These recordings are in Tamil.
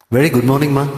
Very good morning, ma.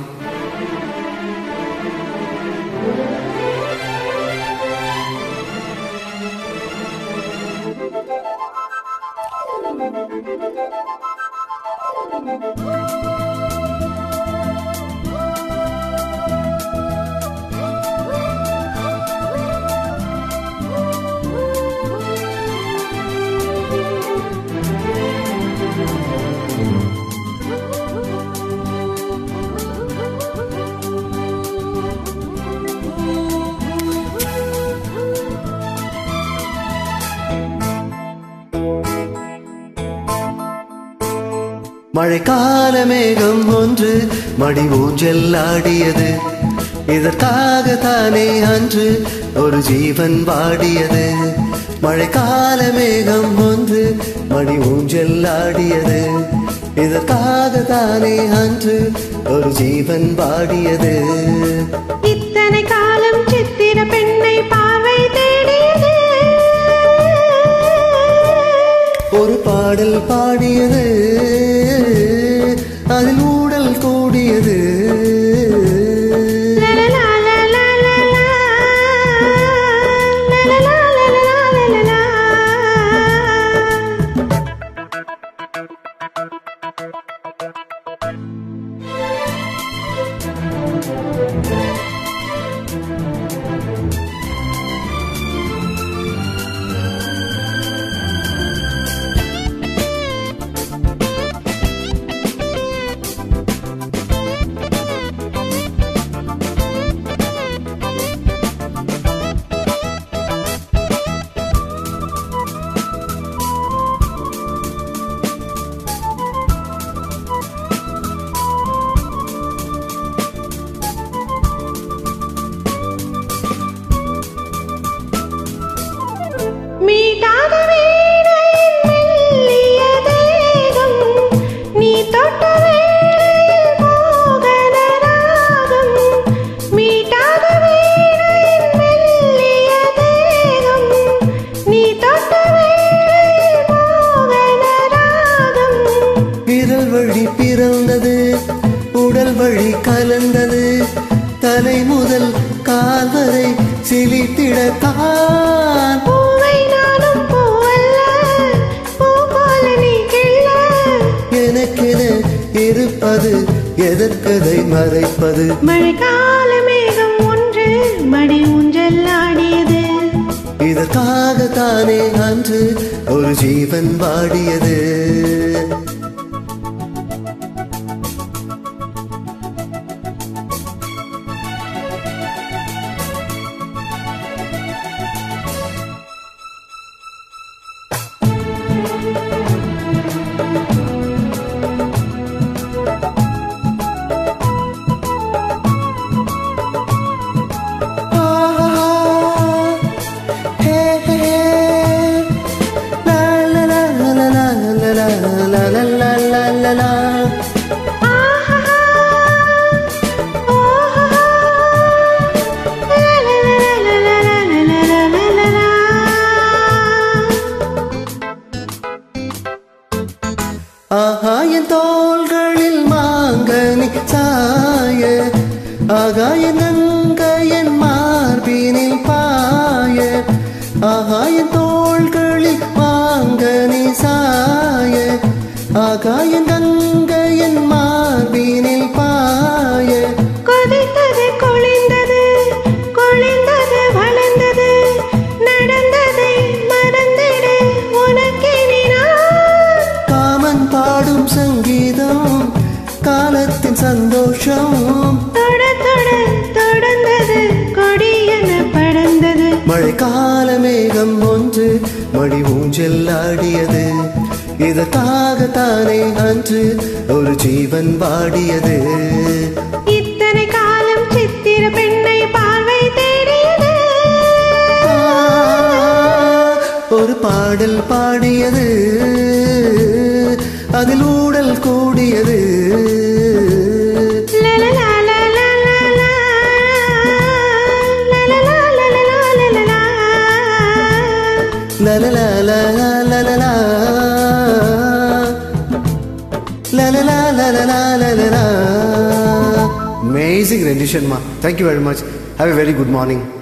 மழைக்கால மேகம் ஒன்று மடி ஊஞ்சல் ஆடியது. இதற்காகத்தானே அன்று ஒரு ஜீவன் வாடியது. மழைக்கால மேகம் ஒன்று மடி ஊஞ்சல் ஆடியது. இதற்காகத்தானே அன்று ஒரு ஜீவன் வாடியது. இத்தனை காலம் சித்திர பெண்ணை பார்வை தேடியது. ஒரு பாடல் பாடியது, அதில் ஊடல் கூடியது. மீட்டாத வீணையின் மெல்லிய தேகம், நீ தொட்ட வேளையில் மோகன ராகம். மீட்டாத வீணையின் மெல்லிய தேகம், நீ தொட்ட வேளையில் மோகன ராகம். விரல் வழி பிறந்தது, உடல் வழி கலந்தது. தலை முதல் கால் வரை சிலித்திடத்தான். பூவை நானும் பூவல்ல, பூ போல நீ கிள்ள. எனக்கென இருப்பது எதற்கதை மறைப்பது. மழைக்கால மேகம் ஒன்று மடி ஊஞ்சல் ஆடியது. இதற்காகத்தானே அன்று ஒரு ஜீவன் வாடியது. ஆகாயன் தோள்களில் மாங்கனி சாய, ஆகாயன் கங்கையன் மார்பினில் பாய. ஆகாயன் தோள்களில் மாங்கனி சாய, ஆகாயன் கங்கையன் மார்பினில் பாய. கொதித்தது கொளிந்தது, கொளிந்தது வளர்ந்தது. நடந்ததை மறந்திடு உனக்கெனி நான். காமன் பாடும் சங்கீதம், காலத்தின் சந்தோஷம். தொட தொட தொடர்ந்தது, கொடியென படர்ந்தது. மழைக்கால மேகம் ஒன்று மடி ஊஞ்சல் ஆடியது. இதற்காகத்தானே அன்று ஒரு ஜீவன் வாடியது. இத்தனை காலம் சித்திர பெண்ணை பார்வை தேடியது. ஒரு பாடல் பாடியது, அதில் ஊடல் கூடியது. la la la la la la la la la la la la la la la. Amazing rendition, ma. Thank you very much. Have a very good morning.